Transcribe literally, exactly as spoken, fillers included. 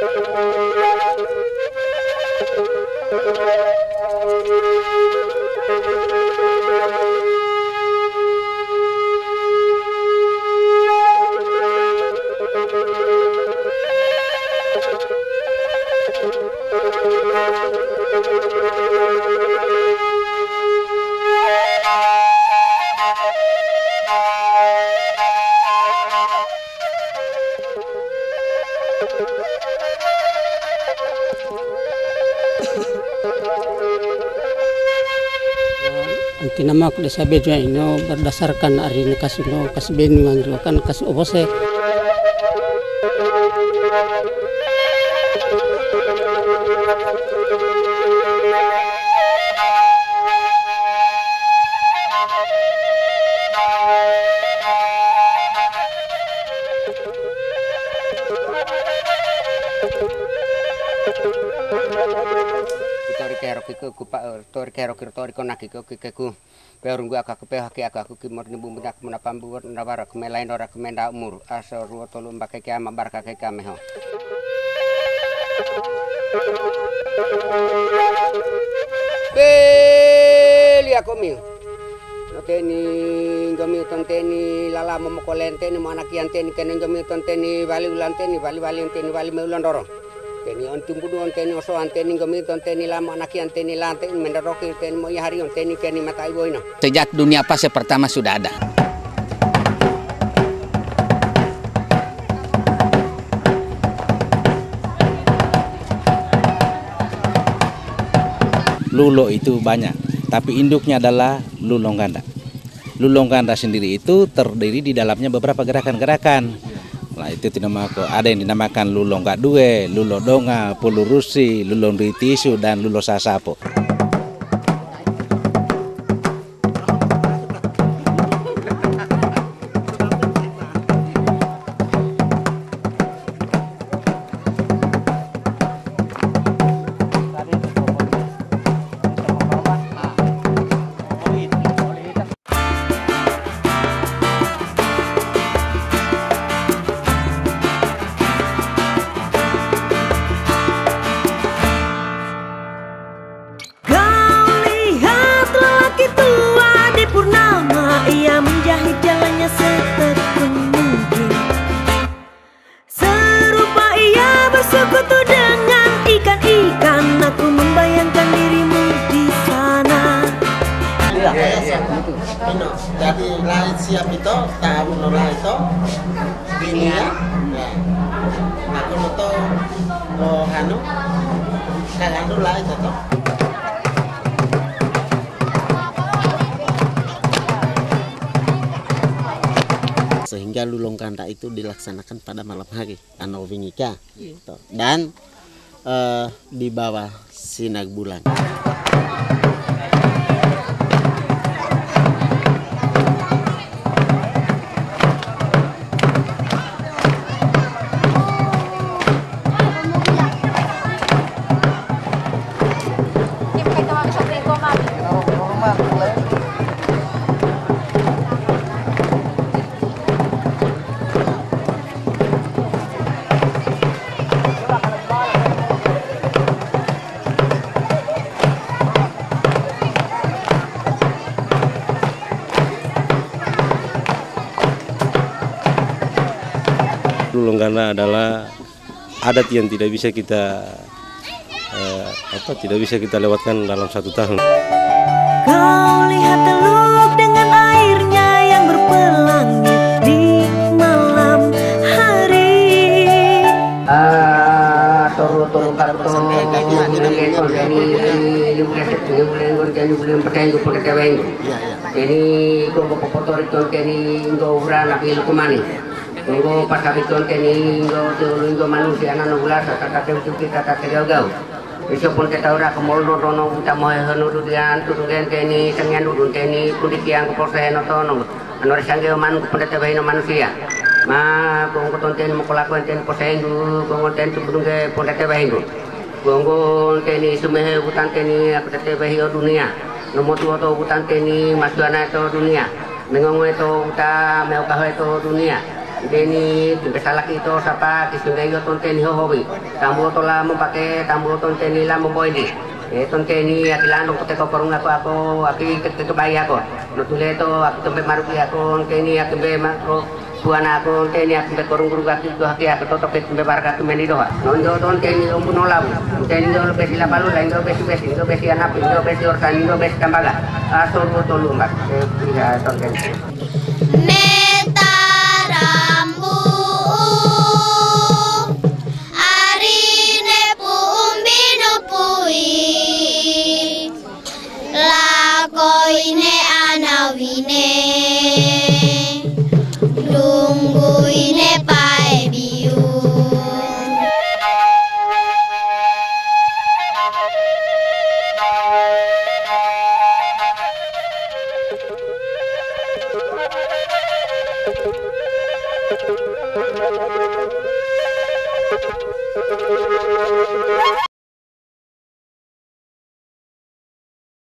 Tinama ko sabi niya ino berdasarkan hari ini kasino kasbeni manggilakan kas obose. Tori kero kiko kupa tori kero kiro tori kona kiko kiko perung gua kakak pehaki aku kimor ni bumbu nak menapambu nawara kemelain ora kemenda umur asal ruo tolong pakai kiam barka kai kami ho. Beli aku mi. Teni gomi tonteni lala momokolen teni manakian teni kenen gomi tonteni bali ulan teni bali bali teni bali meulan dorong. Teni on tumbudu on teni oso anteni gomi tonteni lama anakian teni lante mendaroki teni mo hari on teni keni matai boina. Sejak dunia fase pertama sudah ada. Lulo itu banyak, tapi induknya adalah lulong ganda. Lulong ganda sendiri itu terdiri di dalamnya beberapa gerakan-gerakan. Nah itu dinamakan, ada yang dinamakan lulong gak due, lulo donga, pulurusi, lulong ritisu, dan lulo sasapo. Jadi lain siap itu, tahu nolak itu, gini ya. Aku nuto, oh hanu, kagak nolak itu tuh. Sehingga lulong kanda itu dilaksanakan pada malam hari, ano wingika, dan uh, di bawah sinar bulan. Lulong ganda adalah adat yang tidak bisa kita eh, apa tidak bisa kita lewatkan dalam satu tahun. Kau lihat teluk dengan airnya yang berpelangi di malam hari. Ah, toru toru karto ini kau kotor itu ini kau beranak itu kemana? Tunggu pas habis konten ini, tunggu manusia anak ulas, kata kata cuci kata kegau-gau. Besok pun kita orang kemol nono kita mau henu dudian, tuduhan teni, tengian dudun teni, kudik yang keporsen atau nono. Anor sangge man kepada tebahin manusia. Ma, kau konten mau kelakuan teni porsen du, kau konten tubung ke pada tebahin du. Kau teni sumehe hutan teni, aku tebahin dunia. Nomor dua atau hutan teni, masjuana itu dunia. Mengongo itu hutan, meokah itu dunia. Deni tumpe salak itu sapa kisune yo tonten ho hobi. Tambo tola mo pake tambo tonten la mo boidi. Eh tonten ni akilano ko te ko porung ako ako aki ke bayi ako. No tule to aku tumpe maruki ako tonten ni atumbe makro buana ako tonten ni atumbe korung kurung aki to hati aku to tope tumbe baraka tumbe ni doa. Nondo tonten ni umbu nolam. Tonten ni lo besi la palu lain do besi besi do besi anak do besi orsan do besi tambaga. Aso mo tolu mbak. Eh ya tonten. Metarambu arine pumbinu pui lakoine anawine lungguine pae biu.